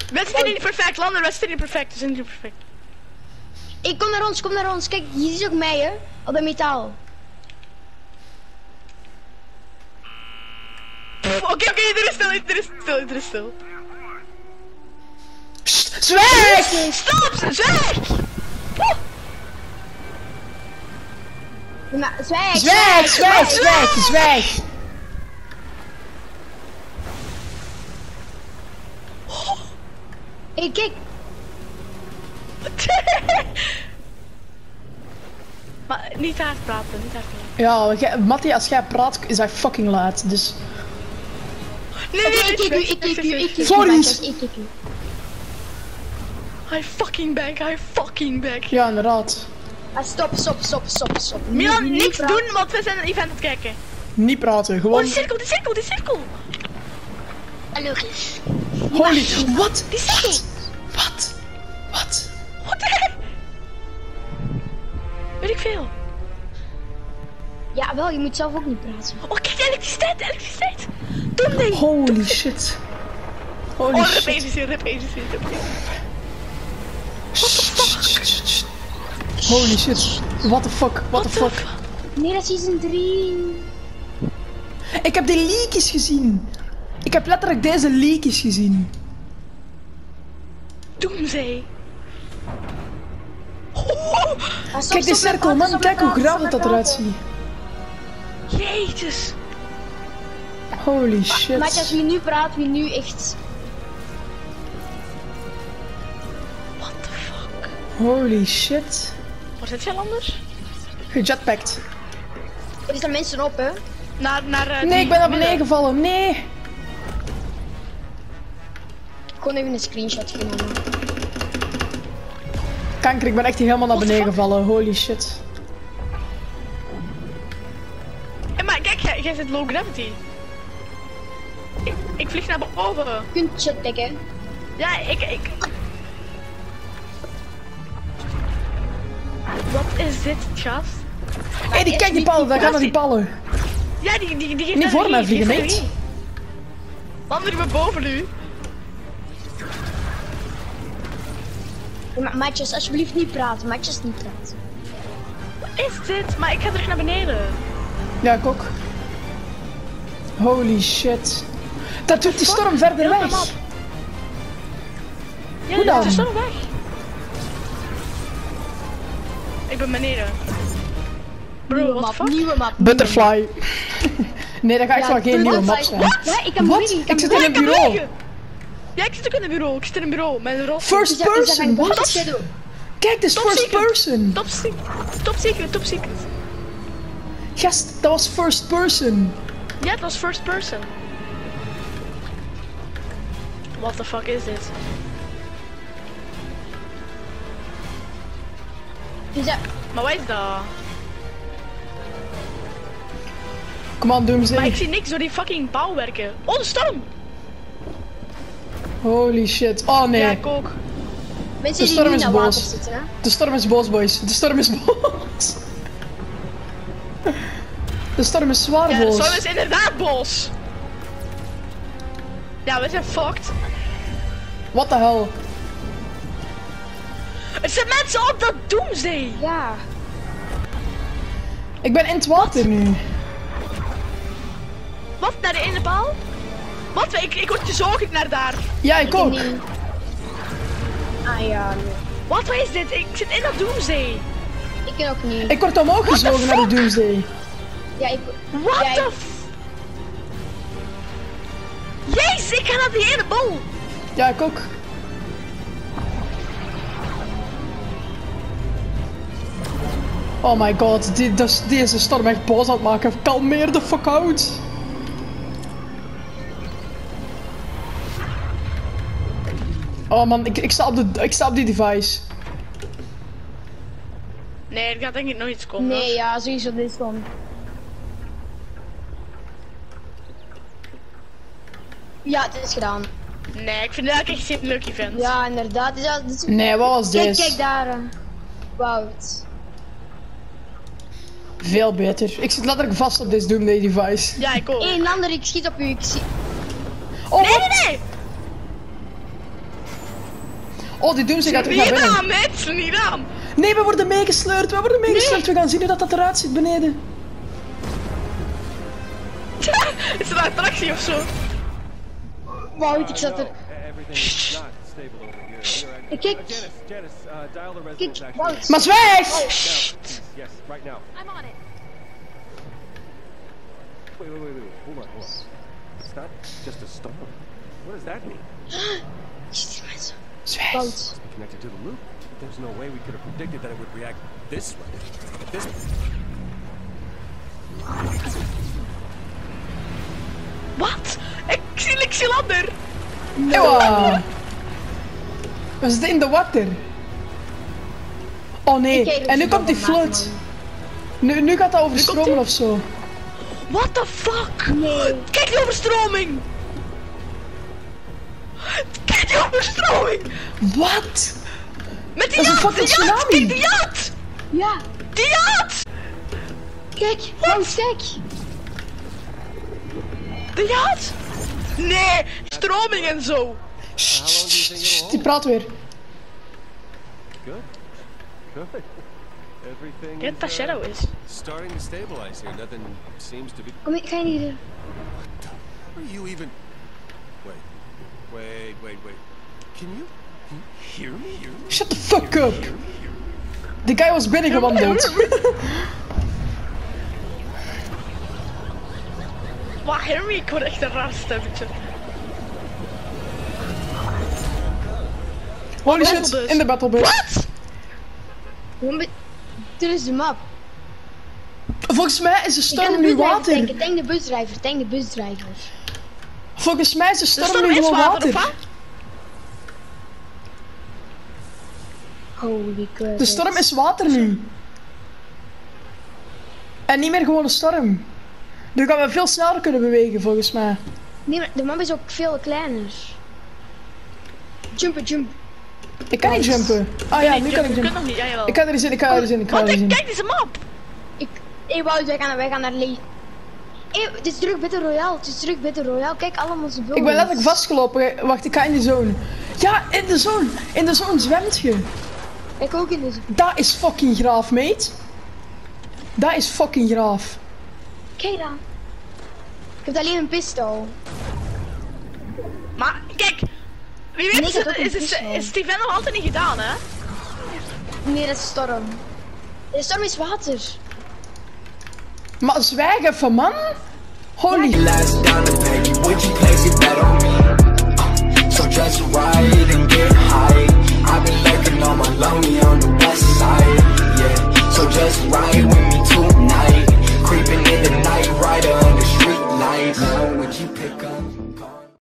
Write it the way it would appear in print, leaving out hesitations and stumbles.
We zitten niet perfect, landen, we zitten niet perfect, we zijn niet perfect. Ik kom naar ons. Kijk, hier is ook mij, hè. Op dat metaal. Oké, iedereen is stil. Sst, zwijg! Stop, zwijg! Maar, zwijg! Hey, kijk. Maar niet hard praten, Ja, Mattie, als jij praat is hij fucking laat, dus... Nee, Ik kijk u. Sorry. Ik kijk u. Hij fucking back. Ja, inderdaad. Ah, stop. Milan, Niet niks praten. doen, want we zijn een event aan het kijken. Niet praten, Oh, gewoon... die cirkel! Logisch. Holy... Wat? Die cirkel! Wat? What the heck? Weet ik veel. Ja, wel, je moet zelf ook niet praten. Oh, kijk, elektriciteit! Doe nee! Holy shit. Holy Oh, shit. rep agency. Holy shit. What the fuck? Nee, dat is season 3. Ik heb die leakjes gezien. Ik heb letterlijk deze leakjes gezien. Doomsday. Kijk die cirkel, man. Kijk hoe graaf dat eruit ziet. Jezus. Holy shit. Maar als wie nu praat, wie nu echt... What the fuck? Holy shit. Waar zit jij anders? Gejetpacked. Er staan mensen op, hè. Naar Nee, ik ben naar beneden gevallen. Nee. Gewoon even een screenshot genomen. Kanker, ik ben echt helemaal naar beneden gevallen. Holy shit. Hey, maar kijk, jij zit low gravity. Ik vlieg naar boven. Je kunt jetpacken. Ja, ik... Wat is dit, gast? Hé, kijk die pallen, daar gaan er die pallen. Ja, die geeft Niet voor mij vliegen, nee. mate. Landen we boven nu? Ja, maar maatjes, alsjeblieft niet praten. Maatjes, niet praten. Wat is dit? Maar ik ga terug naar beneden. Ja, ik ook. Holy shit. Dat doet die storm verder weg. Ja, Hoe dat dan? is zo weg. Ik ben beneden. Bro, what the fuck? Nieuwe map. Butterfly. Nee, dat gaat echt wel geen nieuwe map zijn. Ja, ik kan Wat? bewegen. Ik zit in een bureau. Ja, ik zit ook in een bureau. Ik zit in een bureau met een rol. First person, what? Kijk, dit is first person. Top secret. Gast, dat was first person. Ja, het was first person. What the fuck is dit? Maar wat is dat? Kom aan, Maar Doomsday. ik zie niks door die fucking bouwwerken. Oh, de storm! Holy shit. Oh nee. Ja, ik ook. Mensen De die storm nu is naar boos. water zitten, hè. De storm is boos, boys. De storm is boos. De storm is zwaar Ja, de boos. storm is inderdaad boos. Ja, we zijn fucked. What the hell? Er zijn mensen op dat Doomsday. Ja. Ik ben in het water nu. Wat, naar de ene paal? Wat, ik word gezogen naar daar. Ja, ik ook. niet. Ah ja, nee. Wat is dit? Ik zit in dat Doomsday. Ik ken ook niet. Ik word omhoog gezogen naar de Doomsday. Ja, ik... What Ja, the f... Jezus, ik ga naar die ene bal. Ja, ik ook. Oh my god, deze storm echt boos aan het maken. Kalmeer de fuck out. Oh man, ik sta op die device. Nee, er gaat denk ik nog iets komen. Nee, ja, sowieso dit is gewoon... Ja, het is gedaan. Nee, ik vind dat echt geen leuk event. Ja, inderdaad. Dit is... Nee, wat was Kijk, deze? kijk daar. Wout. Veel beter. Ik zit letterlijk vast op deze Doomsday device. Ja, ik ook. Hé, Lander, ik schiet op u. Ik zie... Oh, Nee, wat? nee, nee! Oh, die Doomsday gaat terug naar Niet binnen. aan, mensen, niet aan. Nee, we worden meegesleurd. We gaan zien hoe dat eruit ziet beneden. Is er een attractie of zo? Wout, ik zat er... Kijk, kijk, Wout. Maar zwijg! Yes, right now. I'm on it. Wait. Hold on. It's not just a storm. What does that mean? Zwijg. Wout. It's connected to the loop. There's no way we could have predicted that it would react this way. Wat? Ik zie lander. Ewa. We zitten in de water. Oh nee, Kijk, en nu komt die flood. Nu gaat dat overstromen of zo. What the fuck? Nee. Kijk die overstroming. Kijk die overstroming. Wat? Met die Dat is een jacht, fucking die jacht, tsunami. kijk die jacht. Ja. Die jacht. Kijk, Wout, kijk. De jacht. Nee, stroming en zo. Die praat weer. Good. Everything Get that shadow is. starting to stabilize here. Nothing seems to be... Kom, ik ga niet... Are you even... Wait. Can you hear me? Shut the fuck up. Die guy was binnengewandeld. Wat, Henry? Ik hoor echt een raar stemmetje. Holy shit, Battlebus. in de battlebus. Wat? Dit is de map. Volgens mij is de Ik kan storm de nu busdrijver water. tanken. Tank de busdrijver, tank de busdrijver. Volgens mij is de De storm storm nu is gewoon water, of water. Holy crap. De storm is water nu. En niet meer gewoon een storm. Nu gaan we veel sneller kunnen bewegen volgens mij. Nee, maar de map is ook veel kleiner. Jump. Ik kan niet jumpen. Ah ja, nu kan ik Je kunt jumpen. nog niet, ja jawel. Ik ga er eens in, ik ga er eens in. Kijk deze map. Hey Wout, wij gaan naar Lee. Hey, het is druk Battle Royale. Kijk allemaal onze bullen. Ik ben letterlijk vastgelopen. Wacht, ik ga in de zone. Ja, in de zone. In de zone zwemt je. Ik ook in deze. Dat is fucking graaf, mate. Dat is fucking graaf. Kijk dan. Ik heb alleen een pistool. Maar kijk, wie Nee, weet ik heb ook een is pistool. Steven nog altijd niet gedaan, hè? Nee, dat is storm. De storm is water. Maar zwijg even, man. Holy... Last down the baby, would you place your bet on me? So just ride and get high. I've been lurking on my lonely on the west side. Yeah, so just ride with me tonight. Creeping in the night, right under street lights. Now would you pick up?